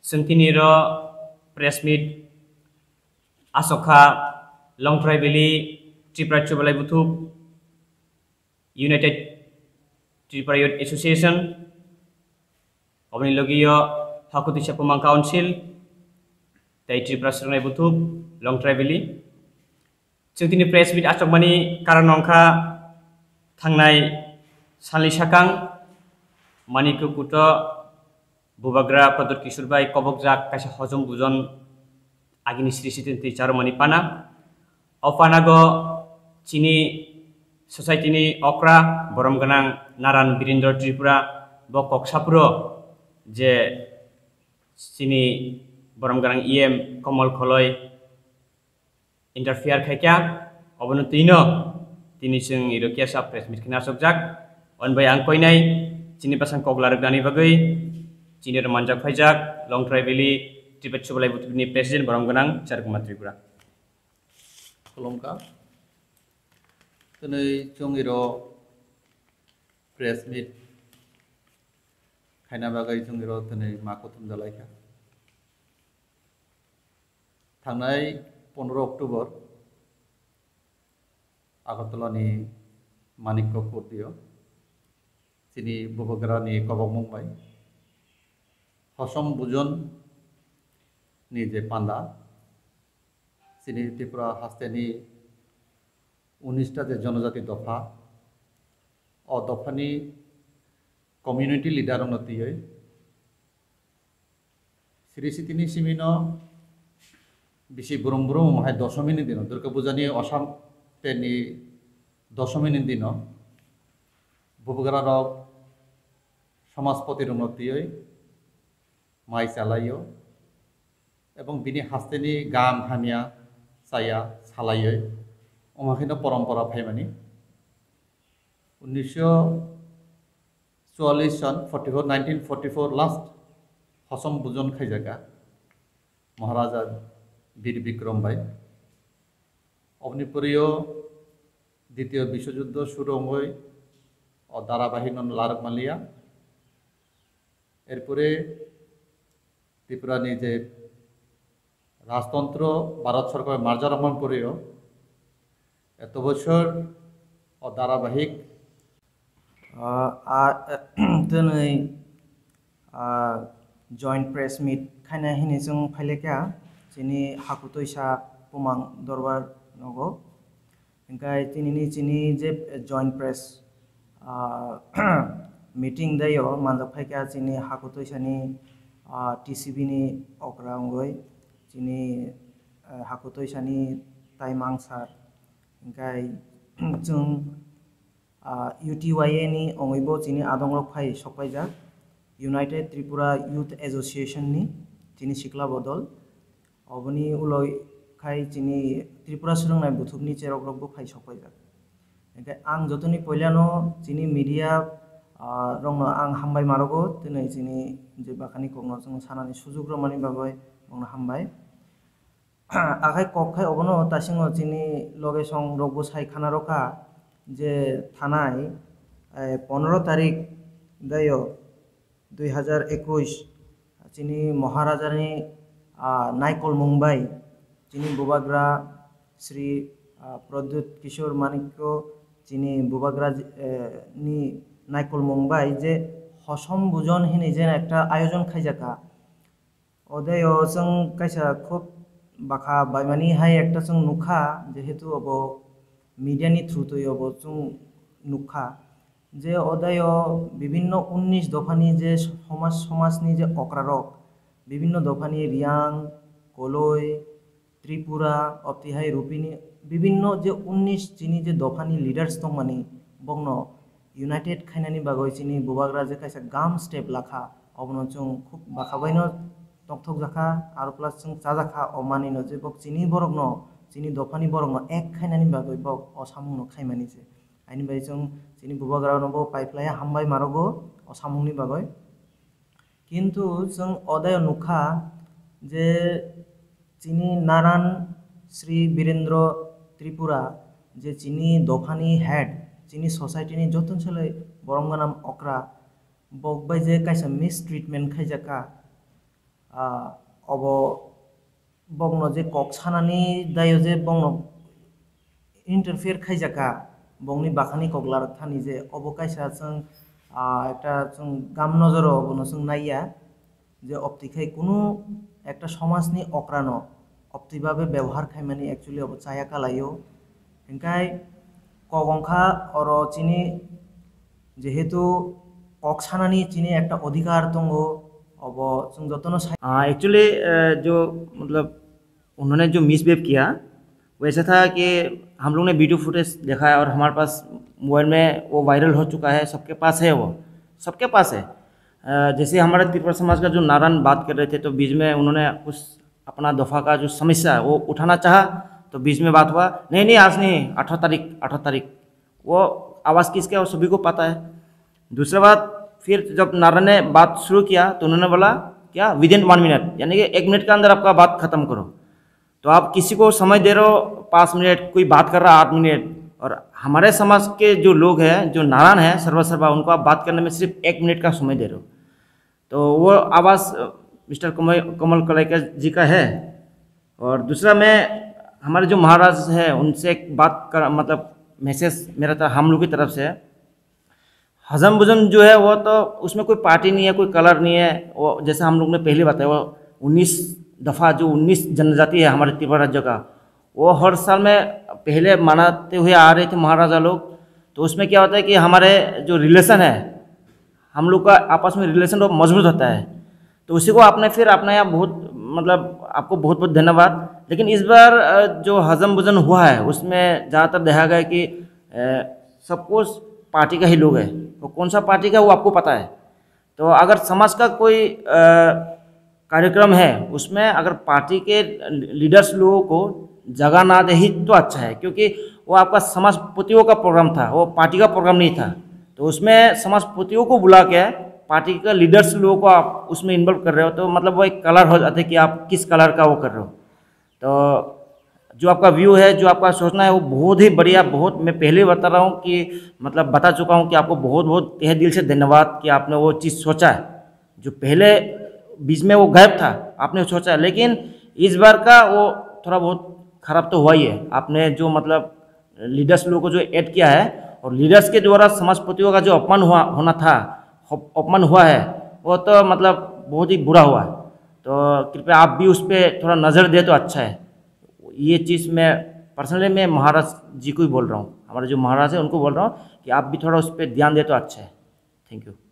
जोंथिनि र press meet आसखा लं ट्राइबेली त्रिपुरा चुबलाय बुथुब यूनाइटेड त्रिपुरा यूथ एसोसिएशन अबनि लगियो हाखु तुइसा पुमां काउंसिल तै त्रिपुरा सुरनाय बुथुब लं ट्राइबेली जोंथिनि प्रेस मीट आसखमानि कारण अंखा थांनाय सानलि साकां मानिकु कुट बुबाग्रा प्रदर किशोर बाई कबक जाक काisa हजम बुजन agini sri sitin ti charo mani pana opanago chini society ni okra borom ganang naran birindra tripura bo koksapuro je chini borom ganang em komal kholoi interfere khaikya obono tino tini sing irokia sa press meet kina sokjak on bai ang koinai chini pasang koklar gani bagai chini manjak phaijak long tribally Tibet Subalai Butubni Presiden Barang Ganang Charkumat Tripura. Kolomka. Tenai Chongiro press meet. Kaina bagai Chongiro tenai Makotum Dalaika. Thangnai 15 Oktober Agartala ni Manikko Kurdio. Sini Bubagara ni Kobok Mumbai. Hosom Bujon ni je panda sini Tripura haste ni 19টা যে জনজাতি দফা ও দফানি community leader উন্নতি হয় সিরিসিতিনি Cimino বেশি বুরুম বুরুম মাহাই দশমিনি দিন দুর্গা পূজা নিয়ে অসাম তেনি দশমিনি দিন বুবুগারার সমাজপতির উন্নতি হয় মাই চালাইও এবং বিনি হাস্তেনি গান হামিয়া সায়া সালাইয় অমাখিন পরম্পরা ফাইমানি 1944 সন 1944 লাস্ট হসম বুজন খাইজাকা মহারাজা বীর বিক্রম ভাই অগ্নিপুরীয় দ্বিতীয় বিশ্বযুদ্ধ শুরু হয় ও ধারাবাহিক লারক মালিয়া এরপরে ত্রিপুরা নিজে রাজতন্ত্র ভারত সরকার মার্জা রহমান করেও এত বছর ও ধারাবাহিক दिनै जॉइंट प्रेस मीट खाना हिनि जों फाइलेका जिनि हाखु तुइसा पुमां दरबार नगो ओंखाय दिनैनि जिनि जे जॉइंट प्रेस मीटिंग दायो मानजा फाइका जिनि हाखु तुइसानि टीसीबी नि अग्रांगय जिनि हाखु तुइसानि ताइमां सार ओंखाय जों UTYA नि अंगैबो जिनि आदंरक फाइ सफाइजा यूनाइटेड त्रिपुरा यूथ एसोसिएशन नि जिनि सिक्ला बदल अबनि उलय खाय जिनि त्रिपुरा सोलोंनाय बुथुबनि चेरकरकबो फाइ सफाइजा ओंखाय आं जतनि पहिलानो जिनि मीडिया रंनो आं हामबाय मारगो दिनै जिनि जे बाखानि कगनो जों सानानि सुजुग रमानि बागै बुंनो हामबाय आखाय कखाय अबनो तासिङो जिनि लगे सं रगबो साइ खाना रखा जे थानाय 15 तारिख दायो 2021 जिनि महाराजानि नायकल मुंबाई जिनि बुबाग्रा श्री प्रद्युत किशोर मानिक्य जिनि बुबाग्रा नि नायकल मुंबाई जे हसम बुजन हिनि जे एकटा आयोजन खाइजाका अदायो जों काइसा खूब बाखा बायमानि हाय एकटा जों नुखा जेहेतु अब मीडिया नि थ्रु तो अब जों नुखा जे अदायो विभिन्न 19 दफानि जे समाजनि जे अक्रारक विभिन्न दफानि रियां कलय त्रिपुरा अप्तिहाय रुपिनि विभिन्न जे 19 जिनि जे दफानि लिडार्स दं माने बंनो यूनाइटेड खाइनानि बागै जिनि बुबाग्रा जे काइसा गाम स्टेप लाखा अबनो जों खूब बाखाबायनो तकथक जाखा आरो प्लास जों जाजाखा अमानिनो जे बक जिनि बरगनो जिनि दफानि बरगनो एक खाइनानि बागै बक असामुनो खाइमानि जे आइनि बाय जों जिनि बुबाग्रानोबो पाइपलाया हामबाय मारगो असामुनि बागै किन्तु जों अदाय नुखा जे जिनि नारायण श्री वीरेंद्र त्रिपुरा जे जिनि दफानि हेड जिनि सोसाइटिनि जतन सोलै बरंगानाम अक्रा बक बाय जे काइसा मिस ट्रिटमेंट खाइजाका अब बंगनो जे कक सानानि दायो जे बंगनो इंटरफेयर खाइजाका बंगनि बाखानि कगलार थानि जे अब काइसा जों একটা जों गाम नजरो बनो जों नाइया যে অপ্তিখাই কোনো একটা সমাজনি অক্রানো অপ্তিভাবে ব্যবহার খাইমানি একচুয়ালি অব চায়া কালাইও এনকাই কগংখা অর চিনি যেহেতু ককসানানি চিনি একটা অধিকার দङ अब जों जतनो एक्चुअली जो मतलब उन्होंने जो मिसबिहेव किया वो ऐसा था कि हम लोग ने वीडियो फुटेज देखा है और हमारे पास मोबाइल में वो वायरल हो चुका है, सबके पास है, वो सबके पास है। जैसे हमारे त्रिपुरा समाज का जो नारायण बात कर रहे थे तो बीच में उन्होंने कुछ अपना दफ़ा का जो समस्या है वो उठाना चाहा तो बीच में बात हुआ नहीं नहीं आज नहीं 18 तारीख वो आवाज़ किसके और सभी को पता है। दूसरा बात फिर जब नारायण ने बात शुरू किया तो उन्होंने बोला क्या विदिन 1 मिनट यानी कि 1 मिनट के अंदर आपका बात ख़त्म करो। तो आप किसी को समय दे रहे हो 5 मिनट, कोई बात कर रहा 8 मिनट, और हमारे समाज के जो लोग हैं जो नारायण हैं सर्वा उनको आप बात करने में सिर्फ 1 मिनट का समय दे रहे हो। तो वो आवाज़ मिस्टर कमल कलाइकर जी का है। और दूसरा मैं हमारे जो महाराज है उनसे एक बात कर मतलब मैसेज मेरा था हम लोग की तरफ से, हजम बुजम जो है वो तो उसमें कोई पार्टी नहीं है, कोई कलर नहीं है। वो जैसे हम लोग ने पहले बताया वो 19 दफ़ा जो 19 जनजाति है हमारे त्रिपुरा राज्य का वो हर साल में पहले मनाते हुए आ रहे थे महाराजा लोग। तो उसमें क्या होता है कि हमारे जो रिलेशन है हम लोग का आपस में रिलेशन बहुत मजबूत होता है। तो उसी को आपने फिर अपनाया, बहुत मतलब आपको बहुत बहुत धन्यवाद। लेकिन इस बार जो हजम बुजन हुआ है उसमें ज़्यादातर देखा गया कि सब कुछ पार्टी का ही लोग है, तो कौन सा पार्टी का वो आपको पता है। तो अगर समाज का कोई कार्यक्रम है उसमें अगर पार्टी के लीडर्स लोगों को जगह ना दे ही तो अच्छा है, क्योंकि वो आपका समाजपतियों का प्रोग्राम था, वो पार्टी का प्रोग्राम नहीं था। तो उसमें समाजपतियों को बुला के पार्टी का लीडर्स लोगों को आप उसमें इन्वॉल्व कर रहे हो तो मतलब वो एक कलर हो जाता है कि आप किस कलर का वो कर रहे हो। तो जो आपका व्यू है, जो आपका सोचना है वो बहुत ही बढ़िया, बहुत मैं पहले बता रहा हूँ कि मतलब बता चुका हूँ कि आपको बहुत बहुत तहे दिल से धन्यवाद कि आपने वो चीज़ सोचा है जो पहले बीच में वो गायब था, आपने सोचा है। लेकिन इस बार का वो थोड़ा बहुत ख़राब तो हुआ ही है। आपने जो मतलब लीडर्स लोगों को जो ऐड किया है और लीडर्स के द्वारा समाजपतियों का जो अपमान हुआ है वो तो मतलब बहुत ही बुरा हुआ है। तो कृपया आप भी उस पर थोड़ा नज़र दे तो अच्छा है। ये चीज़ मैं पर्सनली मैं महाराज जी को ही बोल रहा हूँ, हमारे जो महाराज हैं उनको बोल रहा हूँ कि आप भी थोड़ा उस पर ध्यान दे तो अच्छा है। Thank you.